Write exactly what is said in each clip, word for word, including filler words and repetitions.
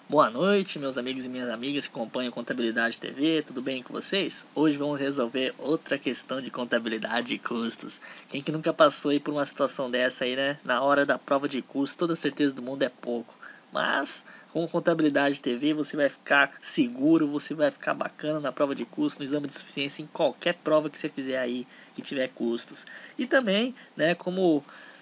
Boa noite, meus amigos e minhas amigas que acompanham Contabilidade T V, tudo bem com vocês? Hoje vamos resolver outra questão de contabilidade e custos. Quem que nunca passou aí por uma situação dessa aí, né? Na hora da prova de custo, toda certeza do mundo é pouco. Mas com Contabilidade T V você vai ficar seguro, você vai ficar bacana na prova de custo, no exame de suficiência, em qualquer prova que você fizer aí que tiver custos. E também, né, como...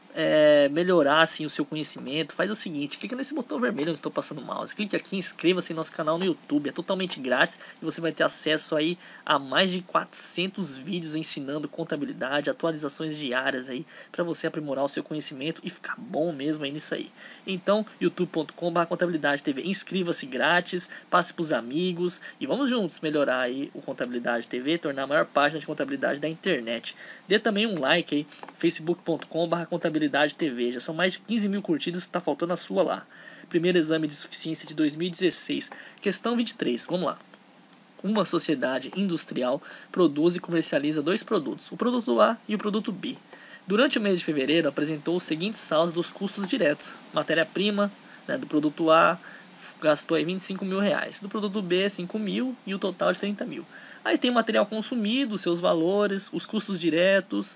É, melhorar assim o seu conhecimento, faz o seguinte: clica nesse botão vermelho onde estou passando o mouse, clique aqui, inscreva-se em nosso canal no YouTube, é totalmente grátis e você vai ter acesso aí a mais de quatrocentos vídeos ensinando contabilidade, atualizações diárias aí para você aprimorar o seu conhecimento e ficar bom mesmo aí nisso aí. Então, youtube ponto com barra contabilidade T V, inscreva-se grátis, passe para os amigos e vamos juntos melhorar aí o Contabilidade T V, tornar a maior página de contabilidade da internet. Dê também um like aí, facebook ponto com barra contabilidade T V, já são mais de quinze mil curtidas, está faltando a sua lá. Primeiro exame de suficiência de dois mil e dezesseis, questão vinte e três, vamos lá. Uma sociedade industrial produz e comercializa dois produtos, o produto A e o produto B. Durante o mês de fevereiro apresentou os seguintes saldos dos custos diretos: matéria-prima, né, do produto A gastou aí vinte e cinco mil reais, do produto B cinco mil e o total de trinta mil. Aí tem o material consumido, seus valores, os custos diretos,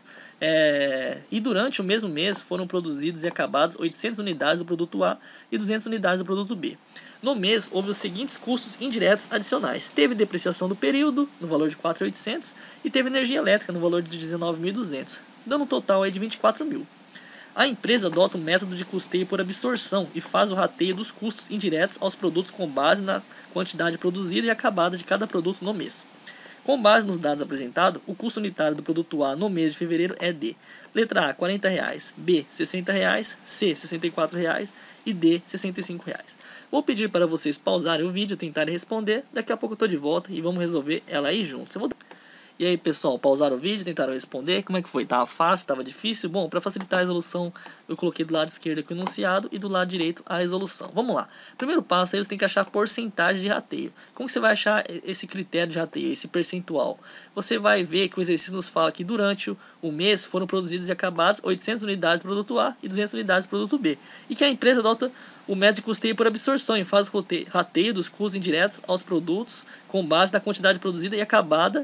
é... e durante o mesmo mês foram produzidos e acabados oitocentas unidades do produto A e duzentas unidades do produto B. No mês houve os seguintes custos indiretos adicionais: teve depreciação do período no valor de quatro mil e oitocentos e teve energia elétrica no valor de dezenove mil e duzentos, dando um total aí de vinte e quatro mil. A empresa adota o método de custeio por absorção e faz o rateio dos custos indiretos aos produtos com base na quantidade produzida e acabada de cada produto no mês. Com base nos dados apresentados, o custo unitário do produto A no mês de fevereiro é de: letra A, quarenta reais, B, sessenta reais, C, sessenta e quatro reais e D, sessenta e cinco reais. Vou pedir para vocês pausarem o vídeo, tentarem responder, daqui a pouco eu estou de volta e vamos resolver ela aí juntos. Eu vou... E aí, pessoal, pausaram o vídeo, tentaram responder, como é que foi? Tava fácil, tava difícil? Bom, para facilitar a resolução, eu coloquei do lado esquerdo aqui o enunciado e do lado direito a resolução. Vamos lá. Primeiro passo aí, você tem que achar a porcentagem de rateio. Como que você vai achar esse critério de rateio, esse percentual? Você vai ver que o exercício nos fala que durante o mês foram produzidos e acabados oitocentas unidades do produto A e duzentas unidades do produto B. E que a empresa adota o método de custeio por absorção e faz o rateio dos custos indiretos aos produtos com base na quantidade produzida e acabada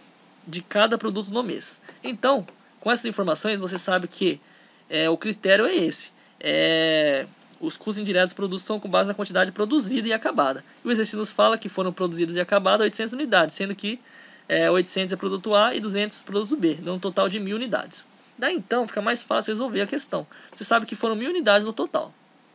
de cada produto no mês. Então, com essas informações, você sabe que é, o critério é esse. É, os custos indiretos dos produtos são com base na quantidade produzida e acabada. E o exercício nos fala que foram produzidas e acabadas oitocentas unidades, sendo que é, oitocentos é produto A e duzentos é produto B, dando um total de mil unidades. Daí então fica mais fácil resolver a questão. Você sabe que foram mil unidades no total.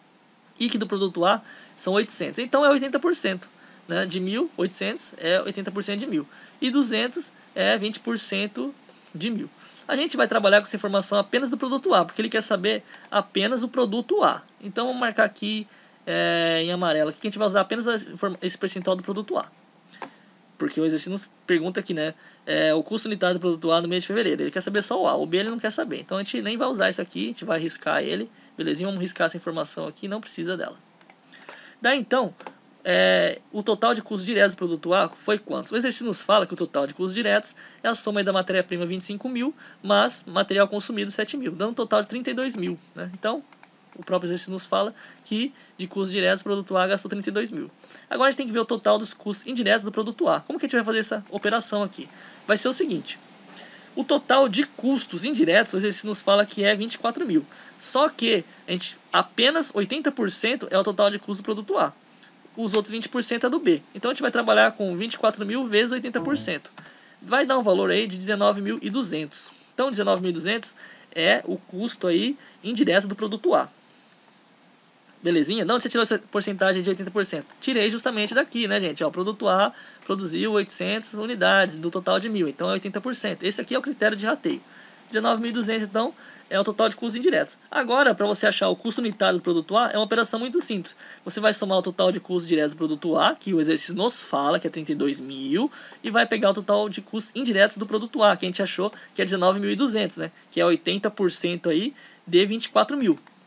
E que do produto A são oitocentos. Então é oitenta por cento. Né, de mil, oitocentos é oitenta por cento de mil. E duzentos é vinte por cento de mil. A gente vai trabalhar com essa informação apenas do produto A, porque ele quer saber apenas o produto A. Então vamos marcar aqui é, em amarelo, aqui que a gente vai usar apenas esse percentual do produto A. Porque o exercício nos pergunta aqui, né, é, o custo unitário do produto A no mês de fevereiro. Ele quer saber só o A, o B ele não quer saber. Então a gente nem vai usar isso aqui, a gente vai riscar ele. Belezinha, vamos riscar essa informação aqui, não precisa dela. Daí então... É, o total de custos diretos do produto A foi quantos? O exercício nos fala que o total de custos diretos é a soma da matéria-prima vinte e cinco mil, mas material consumido sete mil, dando um total de trinta e dois mil. Né? Então, o próprio exercício nos fala que de custos diretos o produto A gastou trinta e dois mil. Agora a gente tem que ver o total dos custos indiretos do produto A. Como que a gente vai fazer essa operação aqui? Vai ser o seguinte: o total de custos indiretos, o exercício nos fala que é vinte e quatro mil. Só que a gente, apenas oitenta por cento é o total de custo do produto A. Os outros vinte por cento é do B. Então a gente vai trabalhar com vinte e quatro mil vezes oitenta por cento. Vai dar um valor aí de dezenove mil e duzentos. Então dezenove mil e duzentos é o custo aí indireto do produto A. Belezinha? De onde você tirou essa porcentagem de oitenta por cento? Tirei justamente daqui, né, gente? Ó, o produto A produziu oitocentas unidades do total de mil. Então é oitenta por cento. Esse aqui é o critério de rateio. dezenove mil e duzentos, então, é o total de custos indiretos. Agora, para você achar o custo unitário do produto A, é uma operação muito simples. Você vai somar o total de custos diretos do produto A, que o exercício nos fala, que é trinta e dois mil, e vai pegar o total de custos indiretos do produto A, que a gente achou que é dezenove mil e duzentos, né? Que é oitenta por cento aí de vinte e quatro mil.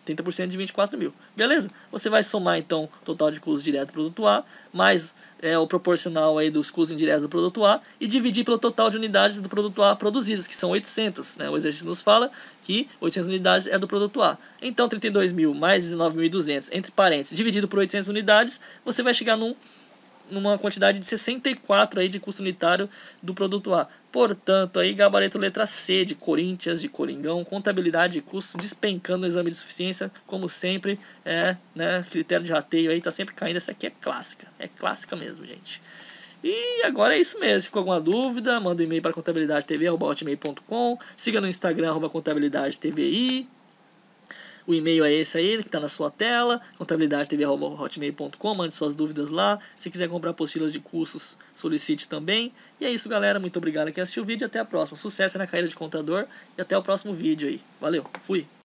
trinta por cento de vinte e quatro mil. Beleza? Você vai somar então o total de custos diretos do produto A, mais é, o proporcional aí dos custos indiretos do produto A, e dividir pelo total de unidades do produto A produzidas, que são oitocentas. Né? O exercício nos fala que oitocentas unidades é do produto A. Então trinta e dois mil mais dezenove mil e duzentos, entre parênteses, dividido por oitocentas unidades, você vai chegar num numa quantidade de sessenta e quatro aí de custo unitário do produto A. Portanto, aí gabarito letra C de Corinthians, de Coringão, contabilidade de custos despencando no exame de suficiência, como sempre, é, né, critério de rateio aí tá sempre caindo. Essa aqui é clássica, é clássica mesmo, gente. E agora é isso mesmo. Se ficou alguma dúvida, manda um e-mail para contabilidade t v arroba hotmail ponto com, siga no Instagram arroba contabilidade t v i. O e-mail é esse aí, que está na sua tela, contabilidade t v arroba hotmail ponto com, mande suas dúvidas lá. Se quiser comprar apostilas de cursos, solicite também. E é isso, galera. Muito obrigado que assistiu o vídeo. Até a próxima. Sucesso na carreira de contador e até o próximo vídeo aí. Valeu, fui!